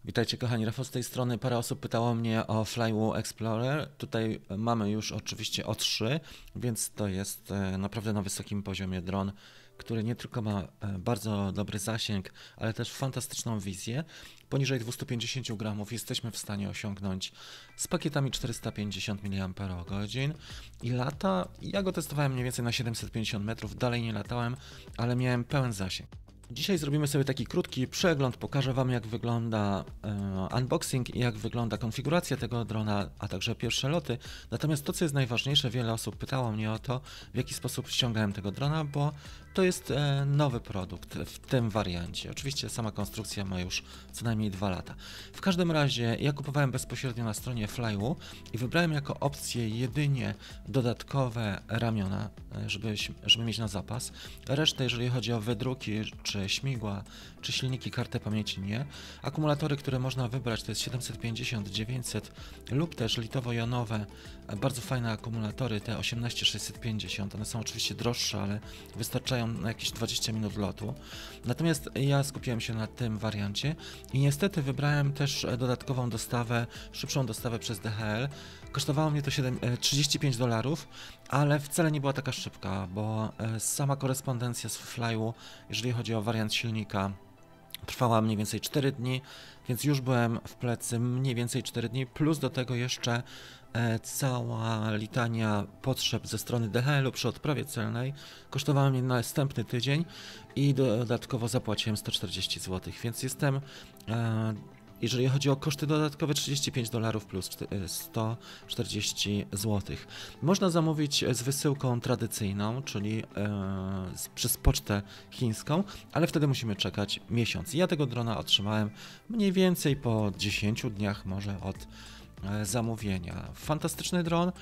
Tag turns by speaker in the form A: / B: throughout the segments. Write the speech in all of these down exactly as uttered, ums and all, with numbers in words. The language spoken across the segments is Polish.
A: Witajcie kochani, Rafał z tej strony. Parę osób pytało mnie o Flywoo Explorer. Tutaj mamy już oczywiście O trzy, więc to jest naprawdę na wysokim poziomie dron, który nie tylko ma bardzo dobry zasięg, ale też fantastyczną wizję. Poniżej dwieście pięćdziesiąt gramów jesteśmy w stanie osiągnąć z pakietami czterysta pięćdziesiąt miliamperów godzin i lata. Ja go testowałem mniej więcej na siedemset pięćdziesiąt metrów, dalej nie latałem, ale miałem pełen zasięg. Dzisiaj zrobimy sobie taki krótki przegląd, pokażę Wam jak wygląda e, unboxing i jak wygląda konfiguracja tego drona, a także pierwsze loty. Natomiast to, co jest najważniejsze, wiele osób pytało mnie o to, w jaki sposób ściągałem tego drona, bo to jest e, nowy produkt w tym wariancie. Oczywiście sama konstrukcja ma już co najmniej dwa lata. W każdym razie ja kupowałem bezpośrednio na stronie Flywoo i wybrałem jako opcję jedynie dodatkowe ramiona, żeby, żeby mieć na zapas. Resztę, jeżeli chodzi o wydruki, czy śmigła, czy silniki, kartę pamięci nie. Akumulatory, które można wybrać, to jest siedemset pięćdziesiąt, dziewięćset lub też litowo-jonowe, bardzo fajne akumulatory, te osiemnaście sześćset pięćdziesiąt. One są oczywiście droższe, ale wystarczają na jakieś dwadzieścia minut lotu. Natomiast ja skupiłem się na tym wariancie i niestety wybrałem też dodatkową dostawę, szybszą dostawę przez D H L. Kosztowało mnie to trzydzieści pięć dolarów, ale wcale nie była taka szybka, bo sama korespondencja z Flywoo, jeżeli chodzi o wariant silnika, trwała mniej więcej cztery dni, więc już byłem w plecy mniej więcej cztery dni, plus do tego jeszcze e, cała litania potrzeb ze strony D H L-u przy odprawie celnej kosztowała mnie następny tydzień i dodatkowo zapłaciłem sto czterdzieści złotych, więc jestem, e, jeżeli chodzi o koszty dodatkowe, trzydzieści pięć dolarów plus sto czterdzieści złotych. Można zamówić z wysyłką tradycyjną, czyli e, przez pocztę chińską, ale wtedy musimy czekać miesiąc. Ja tego drona otrzymałem mniej więcej po dziesięciu dniach może od e, zamówienia. Fantastyczny dron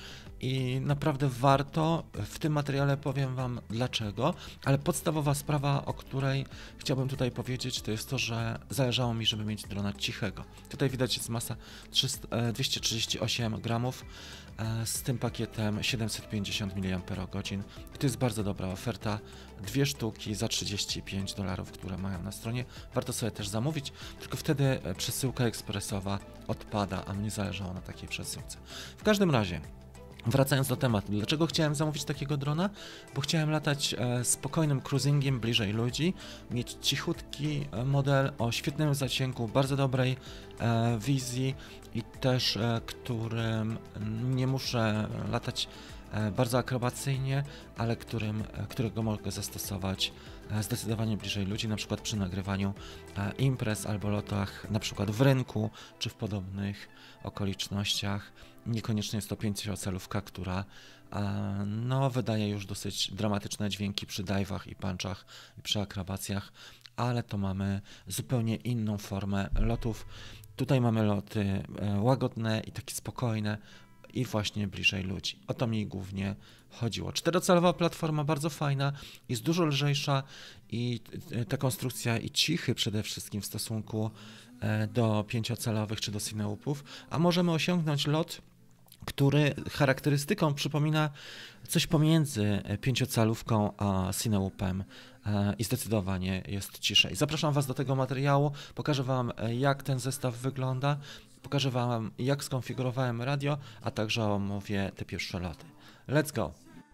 A: i naprawdę warto. W tym materiale powiem Wam dlaczego, ale podstawowa sprawa, o której chciałbym tutaj powiedzieć, to jest to, że zależało mi, żeby mieć drona cichego. Tutaj widać jest masa dwieście trzydzieści osiem gramów z tym pakietem siedemset pięćdziesiąt miliamperów godzin. To jest bardzo dobra oferta. Dwie sztuki za trzydzieści pięć dolarów, które mają na stronie. Warto sobie też zamówić, tylko wtedy przesyłka ekspresowa odpada, a mnie zależało na takiej przesyłce. W każdym razie, wracając do tematu, dlaczego chciałem zamówić takiego drona? Bo chciałem latać e, spokojnym cruisingiem bliżej ludzi, mieć cichutki model o świetnym zasięgu, bardzo dobrej e, wizji i też e, którym nie muszę latać e, bardzo akrobacyjnie, ale którym, e, którego mogę zastosować e, zdecydowanie bliżej ludzi, na przykład przy nagrywaniu e, imprez albo lotach, na przykład w rynku czy w podobnych okolicznościach. Niekoniecznie jest to pięciocalówka, która e, no, wydaje już dosyć dramatyczne dźwięki przy dive'ach i punchach i przy akrobacjach, ale to mamy zupełnie inną formę lotów. Tutaj mamy loty e, łagodne i takie spokojne i właśnie bliżej ludzi. O to mi głównie chodziło. Czterocalowa platforma, bardzo fajna, jest dużo lżejsza i ta konstrukcja i cichy przede wszystkim w stosunku do pięciocalowych czy do Cinewoopów, a możemy osiągnąć lot, który charakterystyką przypomina coś pomiędzy pięciocalówką a Cinewoopem i zdecydowanie jest ciszej. Zapraszam Was do tego materiału, pokażę Wam jak ten zestaw wygląda, pokażę Wam jak skonfigurowałem radio, a także omówię te pierwsze loty. Let's go!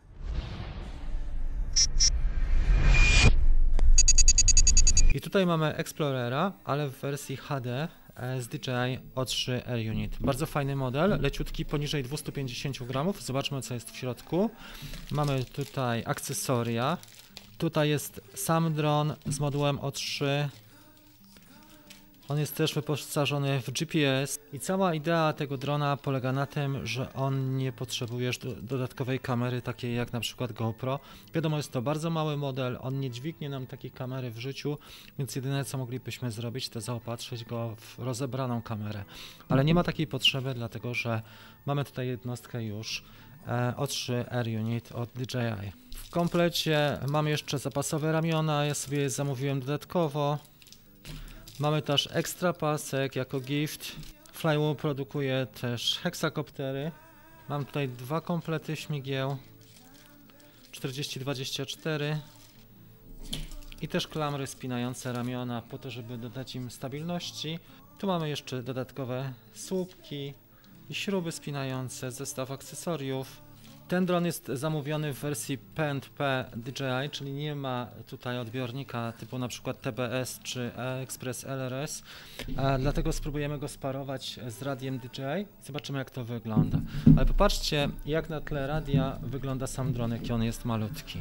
A: I tutaj mamy Explorera, ale w wersji H D z D J I O trzy Air Unit. Bardzo fajny model, leciutki, poniżej dwieście pięćdziesiąt gramów. Zobaczmy co jest w środku. Mamy tutaj akcesoria. Tutaj jest sam dron z modułem O trzy. On jest też wyposażony w G P S i cała idea tego drona polega na tym, że on nie potrzebuje dodatkowej kamery takiej jak na przykład GoPro. Wiadomo, jest to bardzo mały model, on nie dźwignie nam takiej kamery w życiu, więc jedyne co moglibyśmy zrobić to zaopatrzyć go w rozebraną kamerę. Ale nie ma takiej potrzeby, dlatego że mamy tutaj jednostkę już O trzy Air Unit od D J I. W komplecie mam jeszcze zapasowe ramiona, ja sobie je zamówiłem dodatkowo. Mamy też ekstra pasek jako gift. Flywoo produkuje też heksakoptery. Mam tutaj dwa komplety śmigieł czterdzieści dwadzieścia cztery i też klamry spinające ramiona po to, żeby dodać im stabilności. Tu mamy jeszcze dodatkowe słupki i śruby spinające, zestaw akcesoriów. Ten dron jest zamówiony w wersji P and P D J I, czyli nie ma tutaj odbiornika typu na przykład T B S czy Express L R S, a dlatego spróbujemy go sparować z radiem D J I. Zobaczymy, jak to wygląda. Ale popatrzcie, jak na tle radia wygląda sam dron, jaki on jest malutki.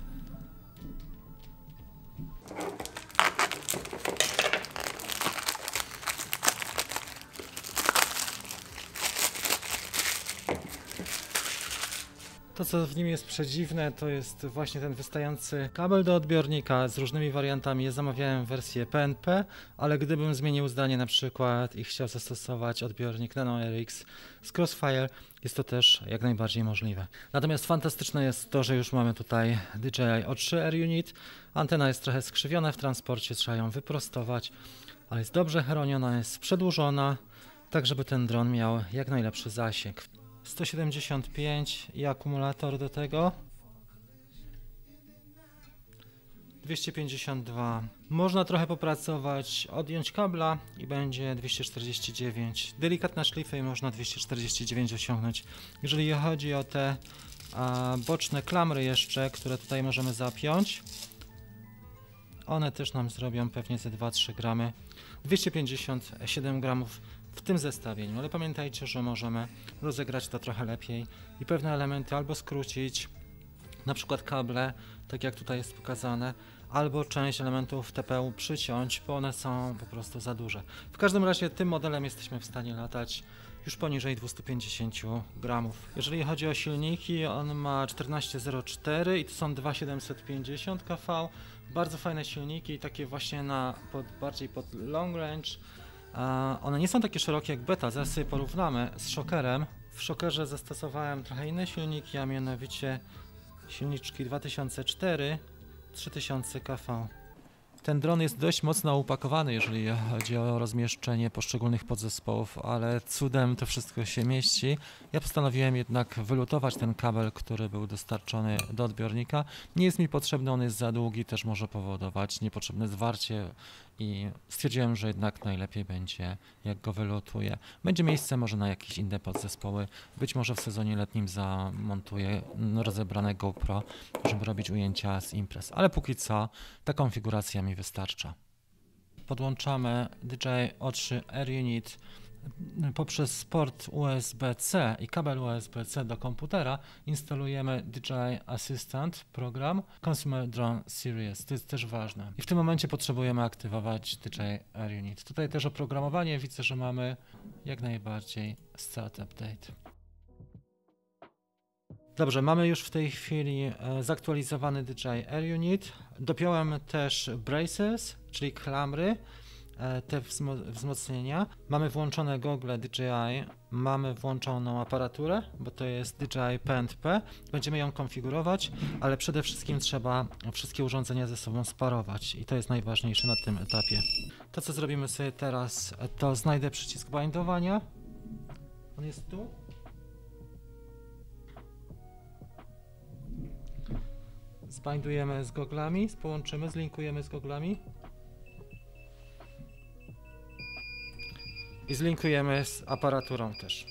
A: To, co w nim jest przedziwne, to jest właśnie ten wystający kabel do odbiornika z różnymi wariantami. Ja zamawiałem wersję P and P, ale gdybym zmienił zdanie na przykład i chciał zastosować odbiornik Nano R X z Crossfire, jest to też jak najbardziej możliwe. Natomiast fantastyczne jest to, że już mamy tutaj D J I O trzy R Unit. Antena jest trochę skrzywiona w transporcie, trzeba ją wyprostować, ale jest dobrze chroniona, jest przedłużona, tak żeby ten dron miał jak najlepszy zasięg. sto siedemdziesiąt pięć i akumulator do tego. dwieście pięćdziesiąt dwa. Można trochę popracować, odjąć kabla i będzie dwieście czterdzieści dziewięć. Delikatna szlifa i można dwieście czterdzieści dziewięć osiągnąć. Jeżeli chodzi o te a, boczne klamry jeszcze, które tutaj możemy zapiąć, one też nam zrobią pewnie ze dwa trzy gramy. dwieście pięćdziesiąt siedem gramów w tym zestawieniu, ale pamiętajcie, że możemy rozegrać to trochę lepiej i pewne elementy albo skrócić, na przykład kable, tak jak tutaj jest pokazane, albo część elementów T P U przyciąć, bo one są po prostu za duże. W każdym razie tym modelem jesteśmy w stanie latać już poniżej dwieście pięćdziesiąt gramów. Jeżeli chodzi o silniki, on ma czternaście zero cztery i to są dwa siedemset pięćdziesiąt K V. Bardzo fajne silniki, takie właśnie na pod, bardziej pod long range. One nie są takie szerokie jak beta, zaraz sobie porównamy z Shockerem. W Shockerze zastosowałem trochę inne silniki, a mianowicie silniczki dwa tysiące cztery, trzy tysiące K V. Ten dron jest dość mocno upakowany, jeżeli chodzi o rozmieszczenie poszczególnych podzespołów, ale cudem to wszystko się mieści. Ja postanowiłem jednak wylutować ten kabel, który był dostarczony do odbiornika. Nie jest mi potrzebny, on jest za długi, też może powodować niepotrzebne zwarcie i stwierdziłem, że jednak najlepiej będzie, jak go wylutuję. Będzie miejsce może na jakieś inne podzespoły, być może w sezonie letnim zamontuję rozebrane GoPro, żeby robić ujęcia z imprez, ale póki co ta konfiguracja mi wystarcza. Podłączamy D J I O trzy R Unit poprzez port U S B C i kabel U S B C do komputera. Instalujemy D J I Assistant program Consumer Drone Series. To jest też ważne. I w tym momencie potrzebujemy aktywować D J I R Unit. Tutaj też oprogramowanie. Widzę, że mamy jak najbardziej Start Update. Dobrze, mamy już w tej chwili e, zaktualizowany D J I R Unit. Dopiąłem też braces, czyli klamry, e, te wzmo wzmocnienia. Mamy włączone gogle D J I, mamy włączoną aparaturę, bo to jest D J I P and P. Będziemy ją konfigurować, ale przede wszystkim trzeba wszystkie urządzenia ze sobą sparować i to jest najważniejsze na tym etapie. To, co zrobimy sobie teraz, to znajdę przycisk bindowania. On jest tu. Zbindujemy z goglami, połączymy, zlinkujemy z goglami i zlinkujemy z aparaturą też.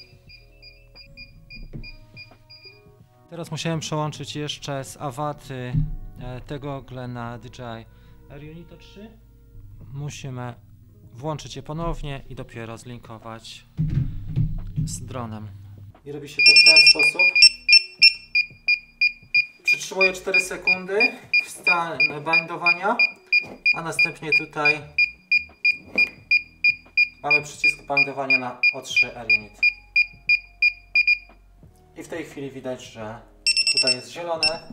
A: Teraz musiałem przełączyć jeszcze z Avaty te gogle na D J I R Unit O trzy. Musimy włączyć je ponownie i dopiero zlinkować z dronem. I robi się to w ten sposób. Przytrzymuję cztery sekundy w stan bindowania, a następnie tutaj mamy przycisk bindowania na O trzy R Unit. I w tej chwili widać, że tutaj jest zielone.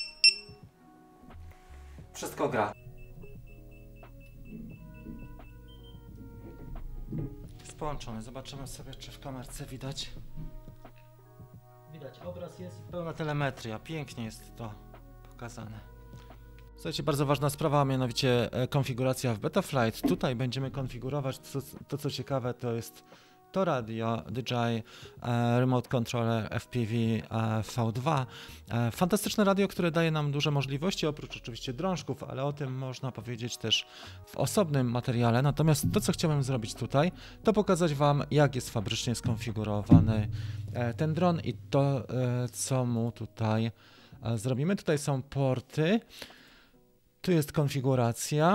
A: Wszystko gra. Jest połączony. Zobaczymy sobie, czy w kamerce widać. Widać, obraz jest i pełna telemetria. Pięknie jest to pokazane. Słuchajcie, bardzo ważna sprawa, a mianowicie konfiguracja w Betaflight. Tutaj będziemy konfigurować, to, to co ciekawe, to jest to radio D J I e, Remote Controller F P V e, V dwa. E, fantastyczne radio, które daje nam duże możliwości, oprócz oczywiście drążków, ale o tym można powiedzieć też w osobnym materiale. Natomiast to, co chciałem zrobić tutaj, to pokazać Wam, jak jest fabrycznie skonfigurowany e, ten dron i to, e, co mu tutaj e, zrobimy. Tutaj są porty, tu jest konfiguracja.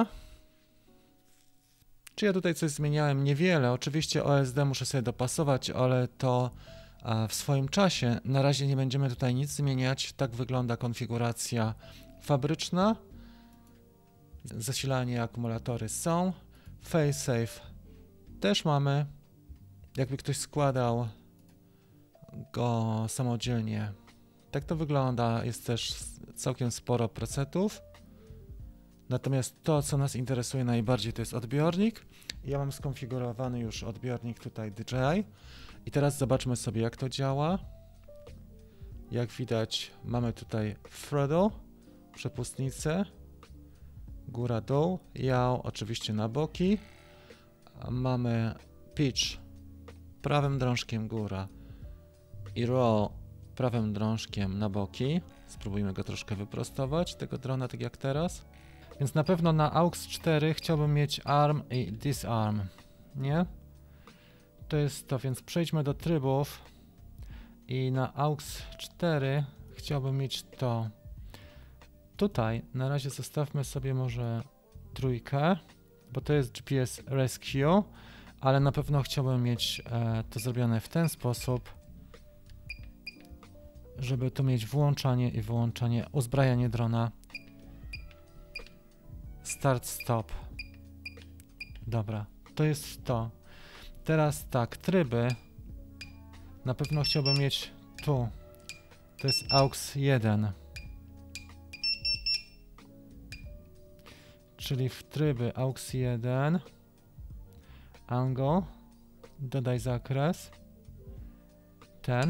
A: Czy ja tutaj coś zmieniałem? Niewiele. Oczywiście O S D muszę sobie dopasować, ale to w swoim czasie. Na razie nie będziemy tutaj nic zmieniać. Tak wygląda konfiguracja fabryczna. Zasilanie, akumulatory są. FaceSafe też mamy. Jakby ktoś składał go samodzielnie. Tak to wygląda. Jest też całkiem sporo presetów. Natomiast to, co nas interesuje najbardziej, to jest odbiornik. Ja mam skonfigurowany już odbiornik tutaj D J I. I teraz zobaczmy sobie, jak to działa. Jak widać, mamy tutaj throttle, przepustnicę, góra-dół, yaw oczywiście na boki. Mamy pitch prawym drążkiem góra i roll prawym drążkiem na boki. Spróbujmy go troszkę wyprostować, tego drona, tak jak teraz. Więc na pewno na A U X cztery chciałbym mieć arm i disarm, nie? To jest to, więc przejdźmy do trybów i na A U X cztery chciałbym mieć to. Tutaj na razie zostawmy sobie może trójkę, bo to jest G P S Rescue, ale na pewno chciałbym mieć e, to zrobione w ten sposób, żeby tu mieć włączanie i wyłączanie, uzbrajanie drona. Start, stop. Dobra, to jest to. Teraz tak, tryby. Na pewno chciałbym mieć tu. To jest A U X jeden. Czyli w tryby A U X jeden. Angle. Dodaj zakres. Ten.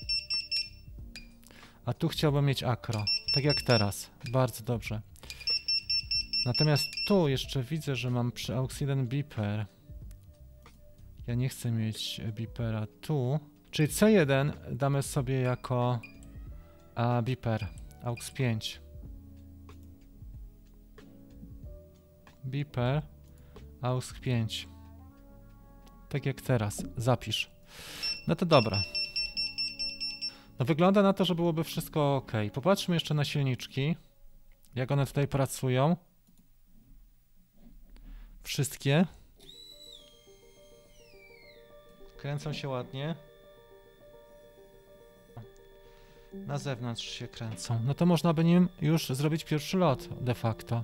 A: A tu chciałbym mieć akro. Tak jak teraz. Bardzo dobrze. Natomiast tu jeszcze widzę, że mam przy A U X jeden beeper. Ja nie chcę mieć beepera tu. Czyli C jeden damy sobie jako a, beeper. A U X pięć. Beeper. A U X pięć. Tak jak teraz. Zapisz. No to dobra. No wygląda na to, że byłoby wszystko ok. Popatrzmy jeszcze na silniczki. Jak one tutaj pracują. Wszystkie. Kręcą się ładnie. Na zewnątrz się kręcą. No to można by nim już zrobić pierwszy lot de facto.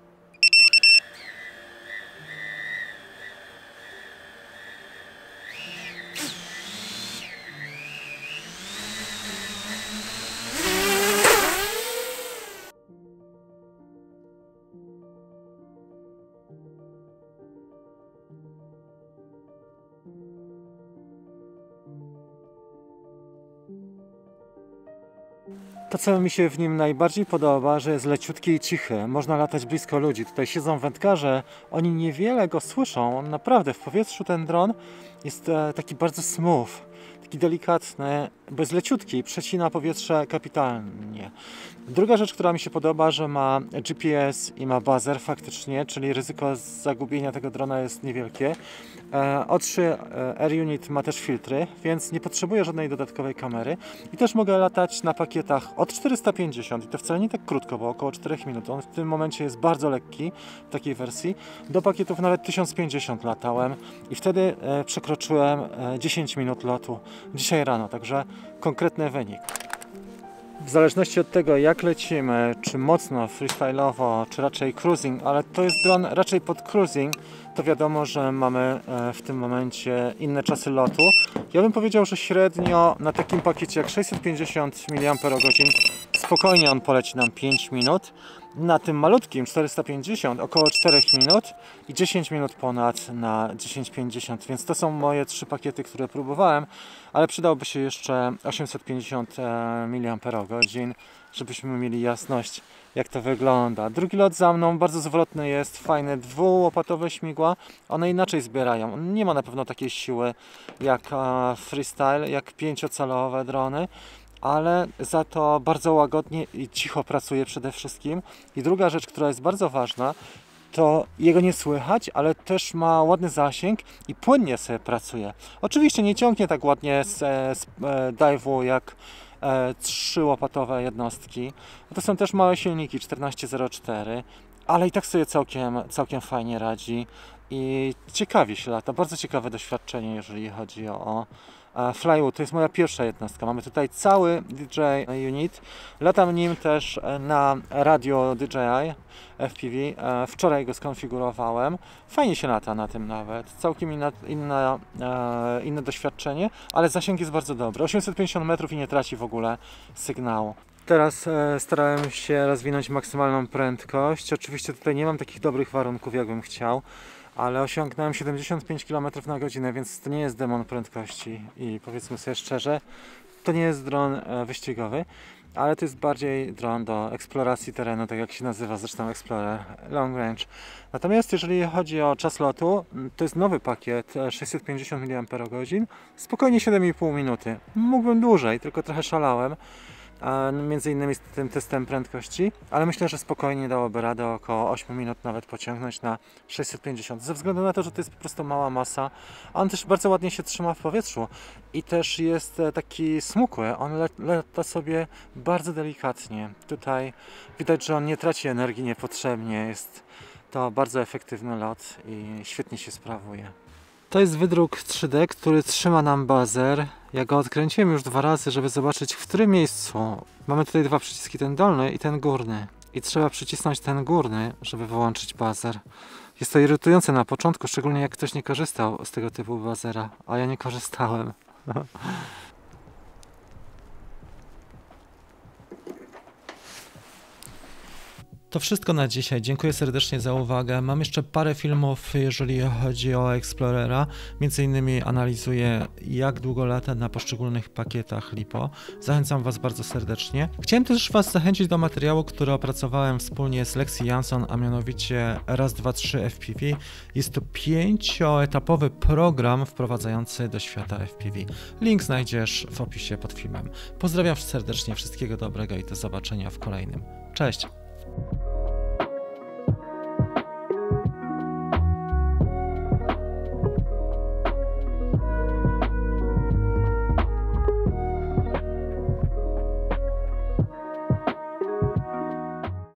A: To, co mi się w nim najbardziej podoba, że jest leciutki i cichy. Można latać blisko ludzi. Tutaj siedzą wędkarze, oni niewiele go słyszą. On naprawdę w powietrzu ten dron jest e, taki bardzo smooth, taki delikatny, bo jest leciutki, przecina powietrze kapitalnie. Druga rzecz, która mi się podoba, że ma G P S i ma buzzer faktycznie, czyli ryzyko zagubienia tego drona jest niewielkie. O trzy Air Unit ma też filtry, więc nie potrzebuję żadnej dodatkowej kamery i też mogę latać na pakietach od czterysta pięćdziesiąt i to wcale nie tak krótko, bo około czterech minut. On w tym momencie jest bardzo lekki w takiej wersji. Do pakietów nawet tysiąc pięćdziesiąt latałem i wtedy przekroczyłem dziesięć minut lotu dzisiaj rano, także konkretny wynik. W zależności od tego, jak lecimy, czy mocno freestyle'owo, czy raczej cruising, ale to jest dron raczej pod cruising, to wiadomo, że mamy w tym momencie inne czasy lotu. Ja bym powiedział, że średnio na takim pakiecie jak sześćset pięćdziesiąt miliampergodzin spokojnie on poleci nam pięć minut. Na tym malutkim czterysta pięćdziesiąt około czterech minut i dziesięć minut ponad na tysiąc pięćdziesiąt, więc to są moje trzy pakiety, które próbowałem, ale przydałoby się jeszcze osiemset pięćdziesiąt miliampergodzin, żebyśmy mieli jasność,
B: jak to wygląda. Drugi lot za mną, bardzo zwrotny jest, fajne, dwułopatowe śmigła. One inaczej zbierają. Nie ma na pewno takiej siły jak e, freestyle, jak pięciocalowe drony, ale za to bardzo łagodnie i cicho pracuje przede wszystkim. I druga rzecz, która jest bardzo ważna, to jego nie słychać, ale też ma ładny zasięg i płynnie sobie pracuje. Oczywiście nie ciągnie tak ładnie z, z e, dive'u jak e, trzyłopatowe jednostki. To są też małe silniki czternaście zero cztery, ale i tak sobie całkiem, całkiem fajnie radzi i ciekawie się lata. Bardzo ciekawe doświadczenie, jeżeli chodzi o Flywood. To jest moja pierwsza jednostka. Mamy tutaj cały D J I unit. Latam nim też na radio D J I F P V. Wczoraj go skonfigurowałem. Fajnie się lata na tym nawet. Całkiem inna, inna, inne doświadczenie, ale zasięg jest bardzo dobry. osiemset pięćdziesiąt metrów i nie traci w ogóle sygnału. Teraz e, starałem się rozwinąć maksymalną prędkość. Oczywiście tutaj nie mam takich dobrych warunków, jakbym chciał, ale osiągnąłem siedemdziesiąt pięć kilometrów na godzinę, więc to nie jest demon prędkości i powiedzmy sobie szczerze, to nie jest dron e, wyścigowy, ale to jest bardziej dron do eksploracji terenu, tak jak się nazywa zresztą Explorer Long Range. Natomiast jeżeli chodzi o czas lotu, to jest nowy pakiet sześćset pięćdziesiąt miliamperów na godzinę, spokojnie siedem i pół minuty. Mógłbym dłużej, tylko trochę szalałem. Między innymi z tym testem prędkości, ale myślę, że spokojnie dałoby radę około osiem minut nawet pociągnąć na sześćset pięćdziesiąt, ze względu na to, że to jest po prostu mała masa, a on też bardzo ładnie się trzyma w powietrzu i też jest taki smukły, on lata sobie bardzo delikatnie. Tutaj widać, że on nie traci energii niepotrzebnie, jest to bardzo efektywny lot i świetnie się sprawuje. To jest wydruk trzy D, który trzyma nam bazer. Ja go odkręciłem już dwa razy, żeby zobaczyć, w którym miejscu. Mamy tutaj dwa przyciski, ten dolny i ten górny. I trzeba przycisnąć ten górny, żeby wyłączyć bazer. Jest to irytujące na początku, szczególnie jak ktoś nie korzystał z tego typu bazera, a ja nie korzystałem.
A: To wszystko na dzisiaj. Dziękuję serdecznie za uwagę. Mam jeszcze parę filmów, jeżeli chodzi o Explorera. Między innymi analizuję, jak długo lata na poszczególnych pakietach LiPo. Zachęcam Was bardzo serdecznie. Chciałem też Was zachęcić do materiału, który opracowałem wspólnie z Lexi Jansson, a mianowicie raz, dwa, trzy F P V. Jest to pięcioetapowy program wprowadzający do świata F P V. Link znajdziesz w opisie pod filmem. Pozdrawiam serdecznie, wszystkiego dobrego i do zobaczenia w kolejnym. Cześć!